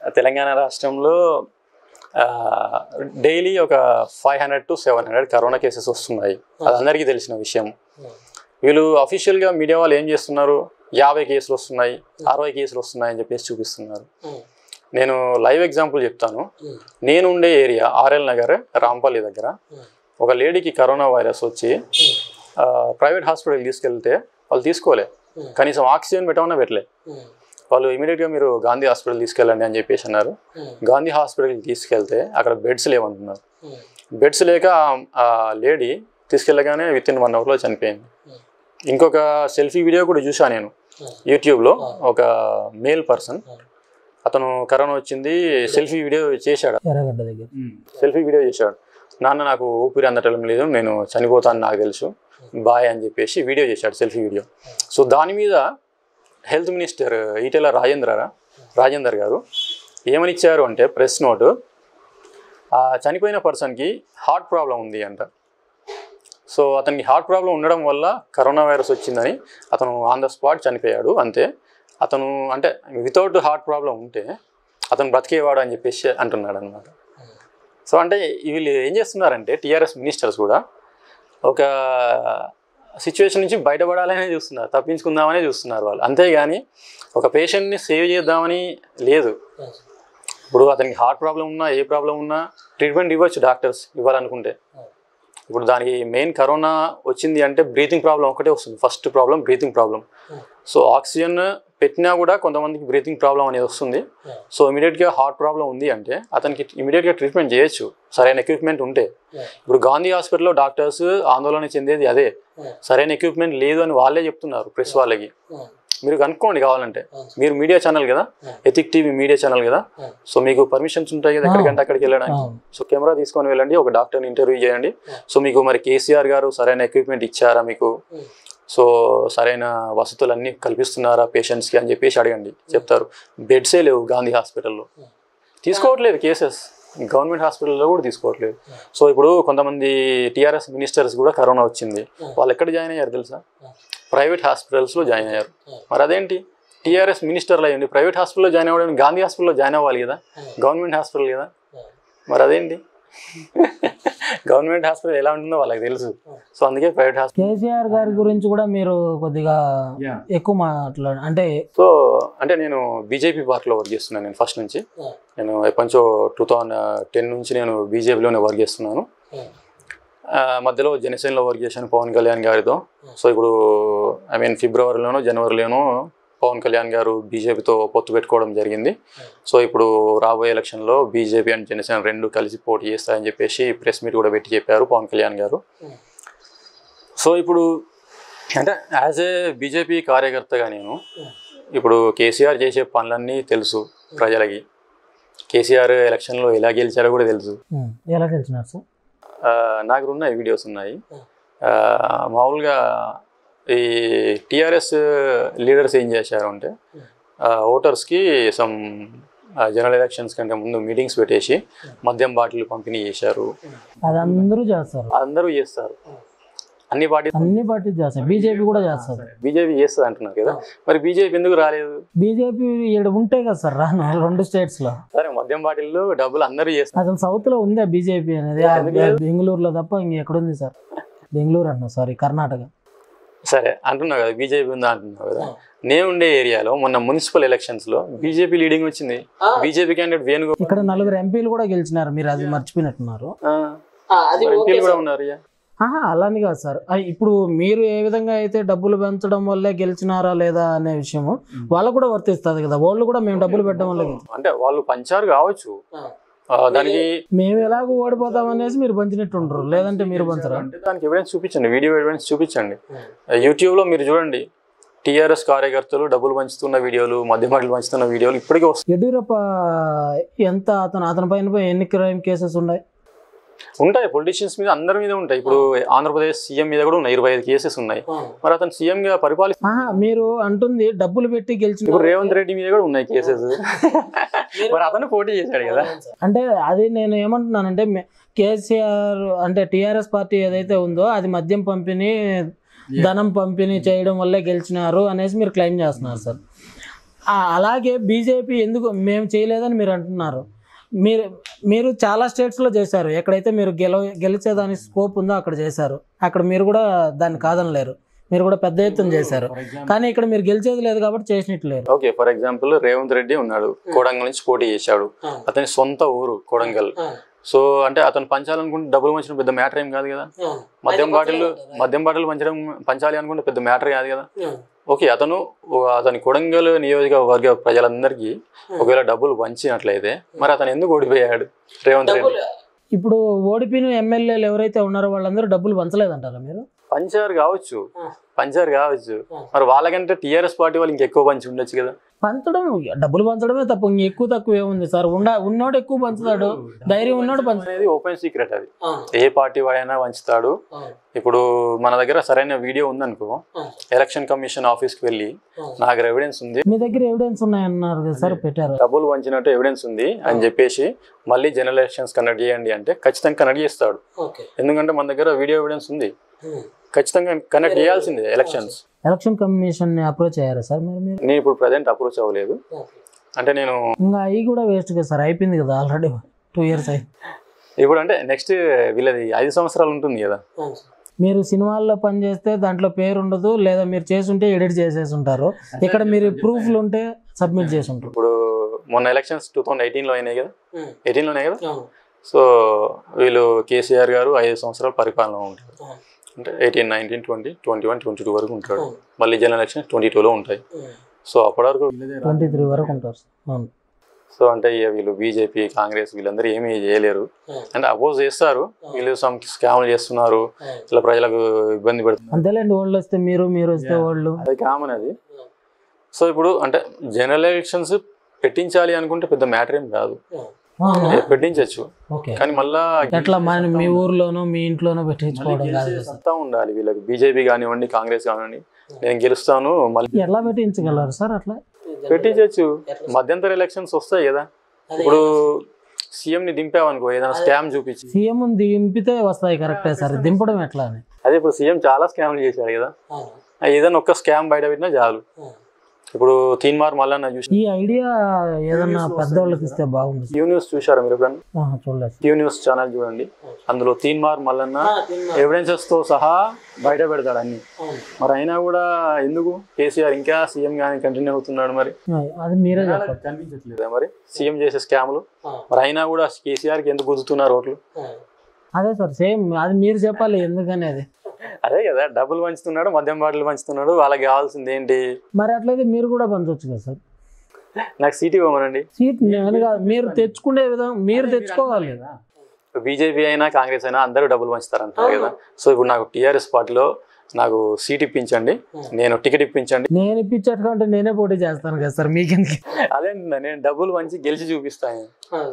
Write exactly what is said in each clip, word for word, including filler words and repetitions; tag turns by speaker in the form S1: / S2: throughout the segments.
S1: తెలంగాణ రాష్ట్రంలో డైలీ ఒక five hundred to seven hundred corona cases వస్తున్నాయి. అది అందరికీ తెలిసిన విషయం. వీళ్ళు అఫీషియల్గా మీడియా వాళ్ళు ఏం చేస్తున్నారు, యాభై కేసులు వస్తున్నాయి, అరవై కేసులు వస్తున్నాయి అని చెప్పేసి చూపిస్తున్నారు. నేను లైవ్ ఎగ్జాంపుల్ చెప్తాను. నేను ఉండే ఏరియా ఆర్ఎల్ నగర్ రాంపల్లి దగ్గర ఒక లేడీకి కరోనా వైరస్ వచ్చి ప్రైవేట్ హాస్పిటల్కి తీసుకెళ్తే వాళ్ళు తీసుకోలే, కనీసం ఆక్సిజన్ పెట్టమన్నా పెట్టలే. వాళ్ళు ఇమీడియట్గా మీరు గాంధీ హాస్పిటల్ తీసుకెళ్ళండి అని చెప్పేసి అన్నారు. గాంధీ హాస్పిటల్కి తీసుకెళ్తే అక్కడ బెడ్స్ లేవంటున్నారు. బెడ్స్ లేక ఆ లేడీ తీసుకెళ్ళగానే విత్ ఇన్ వన్ అవర్లో చనిపోయింది. ఇంకొక సెల్ఫీ వీడియో కూడా చూసాను నేను యూట్యూబ్లో. ఒక మేల్ పర్సన్, అతను కరోనా వచ్చింది సెల్ఫీ వీడియో చేశాడు. సెల్ఫీ వీడియో చేశాడు. నాన్న నాకు ఊపిరి అందటం లేదు, నేను చనిపోతాను, నాకు తెలుసు, బాయ్ అని చెప్పేసి వీడియో చేశాడు, సెల్ఫీ వీడియో. సో దాని మీద హెల్త్ మినిస్టర్ ఈటెల రాజేంద్ర రాజేందర్ గారు ఏమని ఇచ్చారు అంటే ప్రెస్ నోటు, ఆ చనిపోయిన పర్సన్కి హార్ట్ ప్రాబ్లం ఉంది అంట. సో అతనికి హార్ట్ ప్రాబ్లం ఉండడం వల్ల కరోనా వైరస్ వచ్చిందని అతను ఆన్ ద స్పాట్ చనిపోయాడు అంతే. అతను అంటే వితౌట్ హార్ట్ ప్రాబ్లం ఉంటే అతను బ్రతికేవాడు అని చెప్పేసి అంటున్నాడు అనమాట. సో అంటే వీళ్ళు ఏం చేస్తున్నారంటే టీఆర్ఎస్ మినిస్టర్స్ కూడా ఒక సిచ్యువేషన్ నుంచి బయటపడాలనే చూస్తున్నారు, తప్పించుకుందామనే చూస్తున్నారు వాళ్ళు. అంతేగాని ఒక పేషెంట్ని సేవ్ చేద్దామని లేదు. ఇప్పుడు అతనికి హార్ట్ ప్రాబ్లం ఉన్నా ఏ ప్రాబ్లం ఉన్నా ట్రీట్మెంట్ ఇవ్వచ్చు డాక్టర్స్ ఇవ్వాలనుకుంటే. ఇప్పుడు దానికి మెయిన్ కరోనా వచ్చింది అంటే బ్రీతింగ్ ప్రాబ్లం ఒకటే వస్తుంది. First problem breathing problem. So oxygen పెట్టినా కూడా కొంతమందికి బ్రీతింగ్ ప్రాబ్లం అనేది వస్తుంది. సో ఇమీడియట్గా హార్ట్ ప్రాబ్లం ఉంది అంటే అతనికి ఇమీడియట్గా ట్రీట్మెంట్ చేయొచ్చు సరైన ఎక్విప్మెంట్ ఉంటే. ఇప్పుడు గాంధీ హాస్పిటల్లో డాక్టర్స్ ఆందోళన చెందేది అదే, సరైన ఎక్విప్మెంట్ లేదు అని వాళ్ళే చెప్తున్నారు ప్రెస్ వాళ్ళకి. మీరు కనుక్కోండి కావాలంటే, మీరు మీడియా ఛానల్ కదా, ఎథిక్ టీవీ మీడియా ఛానల్ కదా, సో మీకు పర్మిషన్స్ ఉంటాయి కదా ఎక్కడికంటే అక్కడికి వెళ్ళడానికి. సో కెమెరా తీసుకొని వెళ్ళండి, ఒక డాక్టర్ని ఇంటర్వ్యూ చేయండి. సో మీకు మరి కేసీఆర్ గారు సరైన ఎక్విప్మెంట్ ఇచ్చారా మీకు, సో సరైన వసతులు అన్నీ కల్పిస్తున్నారా పేషెంట్స్కి అని చెప్పేసి అడగండి, చెప్తారు. బెడ్సే లేవు గాంధీ హాస్పిటల్లో, తీసుకోవట్లేదు కేసెస్, గవర్నమెంట్ హాస్పిటల్లో కూడా తీసుకోవట్లేదు. సో ఇప్పుడు కొంతమంది టీఆర్ఎస్ మినిస్టర్స్ కూడా కరోనా వచ్చింది, వాళ్ళు ఎక్కడ జాయిన్ అయ్యారు తెలుసా? ప్రైవేట్ హాస్పిటల్స్లో జాయిన్ అయ్యారు. మరి అదేంటి, టీఆర్ఎస్ మినిస్టర్లు అయ్యండి ప్రైవేట్ హాస్పిటల్లో జాయిన్ అవ్వడం, గాంధీ హాస్పిటల్లో జాయిన్ అవ్వాలి కదా, గవర్నమెంట్ హాస్పిటల్ కదా. మరి అదేంటి, గవర్నమెంట్ హాస్పిటల్ ఎలా ఉంటుందో వాళ్ళకి తెలుసు. సో అందుకే ప్రైవేట్ హాస్పిటల్.
S2: కేసీఆర్ గారి గురించి కూడా మీరు కొద్దిగా ఎక్కువ మాట్లాడ అంటే
S1: సో అంటే నేను బీజేపీ పార్టీలో వర్క్ చేస్తున్నాను. నేను ఫస్ట్ నుంచి నేను ఎప్పటించో టూ థౌజండ్ టెన్ నుంచి నేను బీజేపీలోనే వర్క్ చేస్తున్నాను. మధ్యలో జనసేనలో వర్క్ చేశాను పవన్ కళ్యాణ్ గారితో. సో ఇప్పుడు ఐ మీన్ ఫిబ్రవరిలోనో జనవరిలోనో పవన్ కళ్యాణ్ గారు బీజేపీతో పొత్తు పెట్టుకోవడం జరిగింది. సో ఇప్పుడు రాబోయే ఎలక్షన్లో బీజేపీ అండ్ జనసేన రెండు కలిసి పోటీ చేస్తాయని చెప్పేసి ప్రెస్ మీట్ కూడా పెట్టి చెప్పారు పవన్ కళ్యాణ్ గారు. సో ఇప్పుడు అంటే యాజ్ ఏ బీజేపీ కార్యకర్తగా నేను ఇప్పుడు కేసీఆర్ చేసే పనులన్నీ తెలుసు ప్రజలకి. కేసీఆర్ ఎలక్షన్లో ఎలా గెలిచారో కూడా తెలుసు.
S2: ఎలా గెలిచినారు సార్?
S1: నాకు ఉన్నాయి వీడియోస్ ఉన్నాయి. మామూలుగా ఈ టీఆర్ఎస్ లీడర్స్ ఏం చేశారు అంటే ఓటర్స్కి సమ్ జనరల్ ఎలక్షన్స్ కంటే ముందు మీటింగ్స్ పెట్టేసి మద్యం బాటిల్ పంపిణీ చేశారు.
S2: అది అందరూ చేస్తారు,
S1: అందరూ చేస్తారు, అన్ని పార్టీ
S2: అన్ని పార్టీ చేస్తారు, బీజేపీ కూడా చేస్తారు.
S1: బీజేపీ చేస్తుంది అంటున్నారు కదా, మరి బీజేపీ ఎందుకు రాలేదు?
S2: బీజేపీ ఇక్కడ ఉంటాయి కదా సార్ రాను రెండు స్టేట్స్ లో.
S1: సరే మద్యం బాటిల్ డబ్బులు అందరూ చేస్తారు.
S2: అసలు సౌత్ లో ఉందా బీజేపీ అనేది? బెంగళూరులో తప్ప ఇంకెక్కడుంది సార్? బెంగళూరు అన్నా సారీ కర్ణాటక.
S1: సరే అంటున్నావు కదా బీజేపీ ఉందా అంటున్నావు కదా. నేను ఉండే ఏరియాలో మొన్న మున్సిపల్ ఎలక్షన్స్ లో బీజేపీ లీడింగ్ వచ్చింది. BJP candidate Venugopal.
S2: ఇక్కడ నలుగురు ఎంపీలు కూడా గెలిచినారు, మీరు అది మర్చిపోయినట్టున్నారు.
S1: ఎంపీలు కూడా ఉన్నారు.
S2: అలానే కాదు సార్, ఇప్పుడు మీరు ఏ విధంగా అయితే డబ్బులు పెంచడం వల్లే గెలిచినారా లేదా అనే విషయము వాళ్ళకు కూడా వర్తిస్తుంది కదా. వాళ్ళు కూడా మేము డబ్బులు పెట్టడం వల్ల
S1: అంటే వాళ్ళు పంచారు కావచ్చు, దానికి
S2: మేము ఎలాగో ఓడిపోతాం అనేసి మీరు పంచినట్టు ఉండరు, లేదంటే మీరు పంచరా?
S1: అంటే దానికి ఎవిడెన్స్ చూపించండి, వీడియో ఎవిడెన్స్ చూపించండి. యూట్యూబ్ లో మీరు చూడండి టీఆర్ఎస్ కార్యకర్తలు డబ్బులు పంచుతున్న వీడియోలు, మద్యం బాటిల్ పంచుతున్న వీడియోలు ఇప్పటికే వస్తాయి.
S2: యడ్యూరప్ప ఎంత అతను అతని పైన ఎన్ని క్రైమ్ కేసెస్ ఉన్నాయి?
S1: ఉంటాయి, పొలిటీషియన్స్ మీద అందరి మీద ఉంటాయి. ఇప్పుడు ఆంధ్రప్రదేశ్ సీఎం మీద కూడా ఉన్నాయి, ఇరవై ఐదు కేసెస్ ఉన్నాయి. మరి అతను సీఎం గా పరిపాలిస్తున్నారు.
S2: మీరు అంటుంది డబ్బులు పెట్టి గెలిచి.
S1: ఇప్పుడు రేవంత్ రెడ్డి మీద కూడా ఉన్నాయి కేసెస్, మరి అతను పోటీ చేశాడు కదా.
S2: అంటే అది నేను ఏమంటున్నానంటే కేసీఆర్ అంటే టీఆర్ఎస్ పార్టీ ఏదైతే ఉందో అది మద్యం పంపిణీ ధనం పంపిణీ చేయడం వల్లే గెలిచినారు అనేసి మీరు క్లెయిమ్ చేస్తున్నారు సార్. అలాగే బీజేపీ ఎందుకు మేము చేయలేదని మీరు అంటున్నారు. మీరు మీరు చాలా స్టేట్స్లో చేశారు, ఎక్కడైతే మీరు గెల గెలిచేదానికి స్కోప్ ఉందో అక్కడ చేశారు, అక్కడ మీరు కూడా దాన్ని కాదనలేరు, మీరు కూడా పెద్ద ఎత్తున చేశారు. కానీ ఇక్కడ మీరు గెలిచేది లేదు కాబట్టి చేసినట్లేరు.
S1: Okay, for example Revanth Reddy ఉన్నాడు, కొడంగల్ నుంచి పోటీ చేశాడు, అతని సొంత ఊరు కొడంగల్. సో అంటే అతను పంచాలనుకుంటే డబ్బులు పంచడం పెద్ద మ్యాటర్ ఏం కాదు కదా. మద్యం బాటిల్ మద్యం బాటిల్ పంచడం పంచాలి అనుకుంటే పెద్ద మ్యాటర్ కాదు కదా. ఓకే, అతను అతని కొడంగల్ నియోజకవర్గ ప్రజలందరికీ ఒకవేళ డబ్బులు పంచినట్లయితే మరి అతను ఎందుకు ఓడిపోయాడు రేవంత్ రెడ్డి?
S2: ఇప్పుడు ఓడిపోయిన ఎమ్మెల్యేలు ఎవరైతే ఉన్నారో వాళ్ళందరూ డబ్బులు పంచలేదంటారా మీరు?
S1: పంచారు కావచ్చు, పంచారు కావచ్చు, మరి వాళ్ళకంటే టీఆర్ఎస్ పార్టీ వాళ్ళు ఇంకెక్కువ పంచి ఉండొచ్చు కదా.
S2: పంచడం డబ్బులు పంచడమే తప్ప ఎక్కువ తక్కువ ఏముంది సార్? ఉండ ఉన్నోడు ఎక్కువ పంచుతాడు, ధైర్యం ఉన్నోడు పంచుతాడు.
S1: ఓపెన్ సీక్రెట్ అది, ఏ పార్టీ వాడైనా పంచుతాడు. ఇప్పుడు మన దగ్గర సరైన వీడియో ఉందనుకో, ఎలక్షన్ కమిషన్ ఆఫీస్ కి వెళ్ళి నాకు ఎవిడెన్స్ ఉంది,
S2: మీ దగ్గర ఎవిడెన్స్ ఉన్నాయన్నారు కదా సార్, పెట్టారు
S1: డబ్బులు పంచినట్టు ఎవిడెన్స్ ఉంది అని చెప్పేసి మళ్ళీ జనరల్ ఎలక్షన్స్ కండక్ట్ చేయండి అంటే ఖచ్చితంగా కండక్ట్ చేస్తాడు. ఎందుకంటే మన దగ్గర వీడియో ఎవిడెన్స్ ఉంది, ఖచ్చితంగా కండక్ట్ చేయాల్సిందే ఎలక్షన్స్.
S2: ఎలక్షన్ కమిషన్ ని అప్రోచ్ అయ్యారా సార్ మీరు?
S1: నేను ఇప్పుడు ప్రజెంట్ అప్రోచ్ అవ్వలేదు, అంటే నేను
S2: ఇంకా అవి కూడా వేస్ట్ కదా సార్, అయిపోయింది కదా ఆల్రెడీ టూ ఇయర్స్ అయ్యి.
S1: ఇప్పుడు అంటే నెక్స్ట్ వీళ్ళది ఐదు సంవత్సరాలు ఉంటుంది కదా.
S2: మీరు సినిమాల్లో పని చేస్తే దాంట్లో పేరు ఉండదు, లేదా మీరు చేసుంటే ఎడిట్ చేసేసి ఉంటారు, ఇక్కడ మీరు ప్రూఫ్లు ఉంటే సబ్మిట్ చేసి ఉంటారు.
S1: ఇప్పుడు మొన్న ఎలక్షన్స్ టూ థౌసండ్ ఎయిటీన్ లో అయినాయి కదా, ఎయిటీన్ లోనే కదా. సో వీళ్ళు కేసీఆర్ గారు ఐదు సంవత్సరాలు పరిపాలన ఉంటారు, అంటే eighteen nineteen twenty twenty one twenty two వరకు ఉంటాడు. మళ్ళీ జనరల్ ఎలక్షన్ ట్వంటీ టూలో ఉంటాయి. సో అప్పటి వరకు
S2: ట్వంటీ త్రీ వరకు ఉంటారు.
S1: సో అంటే వీళ్ళు బీజేపీ కాంగ్రెస్ వీళ్ళందరూ ఏమీ చేయలేరు, అంటే అపోజ్ చేస్తారు. వీళ్ళు సమ్ స్కామ్లు చేస్తున్నారు, ఇలా ప్రజలకు ఇబ్బంది పెడుతున్నారు.
S2: అంతేలేండి, వాళ్ళు వస్తే మీరు మీరు వస్తే వాళ్ళు,
S1: అది కామన్ అది. సో ఇప్పుడు అంటే జనరల్ ఎలక్షన్స్ పెట్టించాలి అనుకుంటే పెద్ద మ్యాటర్ ఏం కాదు, పెట్టించవచ్చు. కానీ మళ్ళా
S2: ఎట్లా మీ ఊర్లోనూ మీ ఇంట్లోనూ పెట్టించుకోవడం కాదు,
S1: ఉండాలి వీళ్ళకి. బీజేపీ కానివ్వండి, కాంగ్రెస్ కానివ్వండి, నేను గెలుస్తాను మళ్ళీ
S2: ఎట్లా పెట్టించగలరు సార్? అట్లా
S1: పెట్టించవచ్చు. మధ్యంతర ఎలక్షన్స్ వస్తాయి కదా, ఇప్పుడు సీఎం ని దింపావనుకో, ఏదైనా స్కామ్ చూపించి
S2: సీఎం దింపితే వస్తాయి, కరెక్టే సార్. దింపడం ఎట్లా అని,
S1: అదే ఇప్పుడు సీఎం చాలా స్కామ్లు చేశాడు కదా, ఏదైనా ఒక్క స్కామ్ బయట పెట్టినా చాలు. ఇప్పుడు తీన్మార్ మల్లన్న చూసి
S2: ఈ ఐడియా ఏదన్నా పెద్దవాళ్ళకి ఇస్తే బాగుంది.
S1: క్యూ న్యూస్ చూసారా మీరు ఎప్పుడన్నా?
S2: చూడలేదు.
S1: క్యూ న్యూస్ ఛానల్ చూడండి, అందులో తీన్మార్ మల్లన్న ఎవిడెన్సెస్ తో సహా బయట పెడతాడు అన్ని. మరి అయినా కూడా ఎందుకు కేసీఆర్ ఇంకా సీఎం గానీ కంటిన్యూ అవుతున్నాడు? మరి
S2: అది మీరే
S1: కనిపించట్లేదా మరి సీఎం చేసే స్కామ్లు? మరి అయినా కూడా కేసీఆర్ కి ఎందుకు గుద్దుతున్నారు ఓట్లు?
S2: అదే సార్, సేమ్ అది మీరు చెప్పాలి ఎందుకనేది.
S1: అదే కదా, డబ్బులు పంచుతున్నాడు, మద్యం బాటిల్ పంచుతున్నాడు, వాళ్ళకి కావాల్సింది ఏంటి?
S2: మరి అట్లయితే మీరు కూడా పంచవచ్చు కదా సార్.
S1: నాకు సీట్ ఇవ్వమనండి.
S2: సీట్ మీరు తెచ్చుకునే విధంగా మీరు తెచ్చుకోవాలి.
S1: బీజేపీ అయినా కాంగ్రెస్ అయినా అందరూ డబ్బులు పంచుతారంటారు కదా. సో ఇప్పుడు నాకు టీఆర్ఎస్ పార్టీలో నాకు సీట్ ఇప్పించండి, నేను టికెట్ ఇప్పించండి.
S2: నేను ఇప్పించట్టుకుంటే నేనే పోటీ చేస్తాను కదా సార్, మీకెందుకు?
S1: అదేంటి, నేను డబ్బులు పంచి గెలిచి చూపిస్తాను.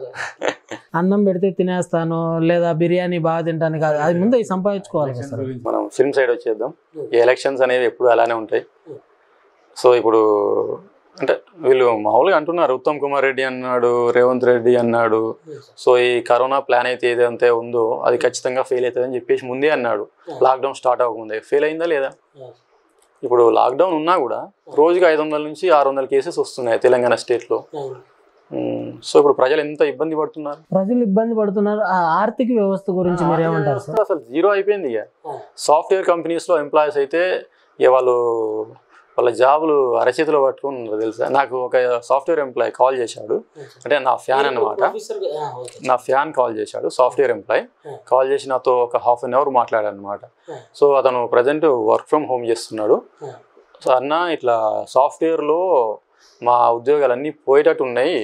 S2: అన్నం పెడితే తినేస్తాను, లేదా బిర్యానీ బాగా తింటాను కాదు, అది ముందు సంపాదించుకోవాలి కదా సార్.
S1: మనం ఫిల్మ్ సైడ్ వచ్చేద్దాం. ఈ ఎలక్షన్స్ అనేవి ఎప్పుడు అలానే ఉంటాయి. సో ఇప్పుడు అంటే వీళ్ళు మామూలుగా అంటున్నారు, ఉత్తమ్ కుమార్ రెడ్డి అన్నాడు, రేవంత్ రెడ్డి అన్నాడు. సో ఈ కరోనా ప్లాన్ అయితే ఏదైతే ఉందో అది ఖచ్చితంగా ఫెయిల్ అవుతుంది అని చెప్పేసి ముందే అన్నాడు, లాక్డౌన్ స్టార్ట్ అవ్వకముందే. ఫెయిల్ అయిందా లేదా? ఇప్పుడు లాక్డౌన్ ఉన్నా కూడా రోజుకి ఐదు వందల నుంచి ఆరు వందల కేసెస్ వస్తున్నాయి తెలంగాణ స్టేట్లో. సో ఇప్పుడు ప్రజలు ఎంత ఇబ్బంది పడుతున్నారు,
S2: ప్రజలు ఇబ్బంది పడుతున్నారు. ఆర్థిక వ్యవస్థ గురించి మీరు ఏమంటారు సార్?
S1: అసలు జీరో అయిపోయింది. ఇక సాఫ్ట్వేర్ కంపెనీస్లో ఎంప్లాయీస్ అయితే ఇక వాళ్ళు వాళ్ళ జాబులు అరచేతిలో పట్టుకున్నారు తెలుసా. నాకు ఒక సాఫ్ట్వేర్ ఎంప్లాయీ కాల్ చేశాడు, అంటే నా ఫ్యాన్ అన్నమాట, నా ఫ్యాన్ కాల్ చేశాడు. సాఫ్ట్వేర్ ఎంప్లాయీ కాల్ చేసి నాతో ఒక హాఫ్ అన్ అవర్ మాట్లాడాడు అనమాట. సో అతను ప్రజెంట్ వర్క్ ఫ్రమ్ హోమ్ చేస్తున్నాడు. సో అన్న ఇట్లా సాఫ్ట్వేర్లో మా ఉద్యోగాలన్నీ పోయేటట్టు ఉన్నాయి,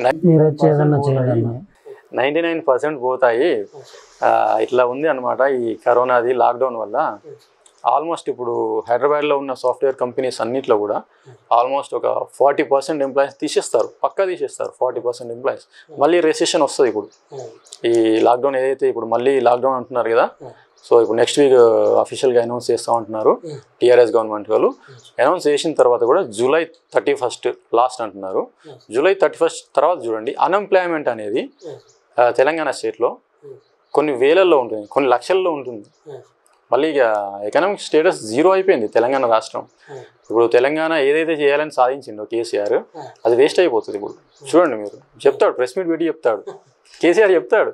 S1: నైంటీ నైన్ పర్సెంట్ పోతాయి, ఇట్లా ఉంది అనమాట ఈ కరోనాది లాక్డౌన్ వల్ల. ఆల్మోస్ట్ ఇప్పుడు హైదరాబాద్లో ఉన్న సాఫ్ట్వేర్ కంపెనీస్ అన్నిట్లో కూడా ఆల్మోస్ట్ ఒక ఫార్టీ పర్సెంట్ ఎంప్లాయీస్ తీసేస్తారు, పక్కా తీసేస్తారు ఫార్టీ పర్సెంట్ ఎంప్లాయీస్. మళ్ళీ రెసెషన్ వస్తుంది ఇప్పుడు ఈ లాక్డౌన్ ఏదైతే ఇప్పుడు మళ్ళీ లాక్డౌన్ అంటున్నారు కదా. సో ఇప్పుడు నెక్స్ట్ వీక్ అఫీషియల్గా అనౌన్స్ చేస్తూ ఉంటున్నారు టీఆర్ఎస్ గవర్నమెంట్ వాళ్ళు. అనౌన్స్ చేసిన తర్వాత కూడా జూలై థర్టీ ఫస్ట్ లాస్ట్ అంటున్నారు. జూలై థర్టీ ఫస్ట్ తర్వాత చూడండి, అన్ఎంప్లాయ్మెంట్ అనేది తెలంగాణ స్టేట్లో కొన్ని వేలల్లో ఉంటుంది, కొన్ని లక్షల్లో ఉంటుంది. మళ్ళీ ఇక ఎకనామిక్ స్టేటస్ జీరో అయిపోయింది తెలంగాణ రాష్ట్రం. ఇప్పుడు తెలంగాణ ఏదైతే చేయాలని సాధించిండో కేసీఆర్ అది వేస్ట్ అయిపోతుంది. ఇప్పుడు చూడండి మీరు చెప్తాడు, ప్రెస్ మీట్ పెట్టి చెప్తాడు, కేసీఆర్ చెప్తాడు.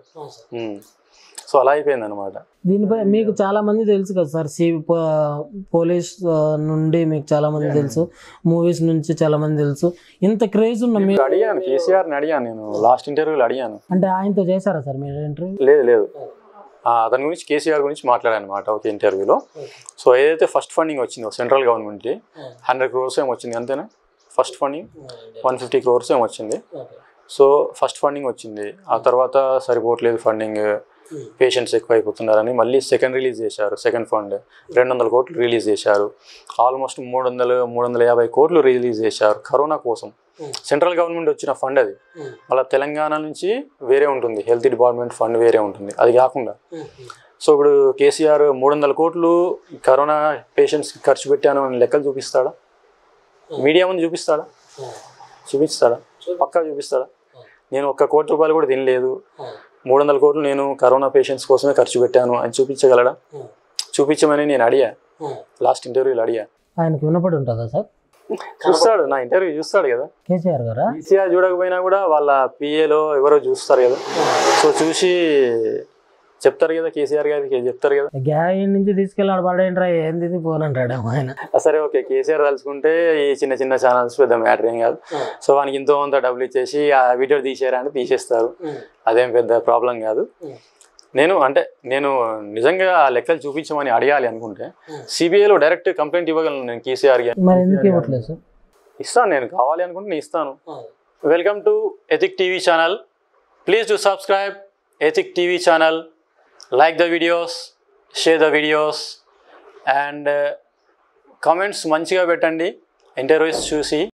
S1: సో అలా అయిపోయింది అనమాట.
S2: దీనిపై మీకు చాలా మంది తెలుసు కదా సార్, సి పోలీస్ నుండి మీకు చాలా మంది తెలుసు, మూవీస్ నుంచి చాలా మంది తెలుసు. ఇంత క్రేజ్ ఉన్న మీరు
S1: అడిగాను, కేసీఆర్ని అడిగాను నేను లాస్ట్ ఇంటర్వ్యూలో అడిగాను.
S2: అంటే ఆయనతో చేశారా సార్ మీరు ఇంటర్వ్యూ?
S1: లేదు లేదు, అతని గురించి కేసీఆర్ గురించి మాట్లాడాను అనమాట ఒక ఇంటర్వ్యూలో. సో ఏదైతే ఫస్ట్ ఫండింగ్ వచ్చిందో సెంట్రల్ గవర్నమెంట్ హండ్రెడ్ క్రోర్స్ ఏమో వచ్చింది అంతేనా, first funding one fifty crores ఏమో వచ్చింది. సో ఫస్ట్ ఫండింగ్ వచ్చింది, ఆ తర్వాత సరిపోవట్లేదు ఫండింగ్, పేషెంట్స్ ఎక్కువ అయిపోతున్నారని మళ్ళీ సెకండ్ రిలీజ్ చేశారు. సెకండ్ ఫండ్ రెండు వందల కోట్లు రిలీజ్ చేశారు. ఆల్మోస్ట్ మూడు వందలు మూడు వందల యాభై కోట్లు రిలీజ్ చేశారు కరోనా కోసం. సెంట్రల్ గవర్నమెంట్ వచ్చిన ఫండ్ అది. మళ్ళీ తెలంగాణ నుంచి వేరే ఉంటుంది, హెల్త్ డిపార్ట్మెంట్ ఫండ్ వేరే ఉంటుంది. అది కాకుండా సో ఇప్పుడు కేసీఆర్ మూడు వందల కోట్లు కరోనా పేషెంట్స్కి ఖర్చు పెట్టాను అని లెక్కలు చూపిస్తాడా? మీడియా ముందు చూపిస్తాడా? చూపిస్తాడా? పక్కా చూపిస్తాడా? నేను ఒక్క కోటి రూపాయలు కూడా తినలేదు, మూడు వందల కోట్లు నేను కరోనా పేషెంట్స్ కోసమే ఖర్చు పెట్టాను అని చూపించగలడా? చూపించమని నేను అడిగా, లాస్ట్ ఇంటర్వ్యూలో అడిగా.
S2: ఆయనకు వినపడి ఉంటుందా సార్?
S1: చూస్తాడు, నా ఇంటర్వ్యూ చూస్తాడు కదా
S2: కేసీఆర్ గారా.
S1: కేసీఆర్ చూడకపోయినా కూడా వాళ్ళ పిఏలో ఎవరో చూస్తారు కదా. సో చూసి చెప్తారు కదా, కేసీఆర్ గారికి చెప్తారు కదా,
S2: గ్యాస్ నుంచి తీసుకెళ్ళాడు పడేంట్రా ఏంది పోనంటాడు ఆయన.
S1: సరే ఓకే, కేసీఆర్ తలుచుకుంటే ఈ చిన్న చిన్న ఛానల్స్ పెద్ద మ్యాటర్ ఏం కాదు. సో వానికి ఇంతో అంత డబ్బులు ఇచ్చేసి ఆ వీడియో తీసేరా అంటే తీసేస్తారు, అదేం పెద్ద ప్రాబ్లం కాదు. నేను అంటే నేను నిజంగా ఆ లెక్కలు చూపించమని అడగాలి అనుకుంటే సిబిఐలో డైరెక్ట్ కంప్లైంట్ ఇవ్వగలను నేను కేసీఆర్ గారు.
S2: మరి ఎందుకు ఇవ్వట్లేదు సార్?
S1: ఇస్తాను, నేను కావాలి అనుకుంటే నేను ఇస్తాను. Welcome to ethic TV channel. Please do subscribe ethic TV channel. Like the videos, share the videos, and uh, comments మంచిగా పెట్టండి ఇంటర్వ్యూస్ చూసి.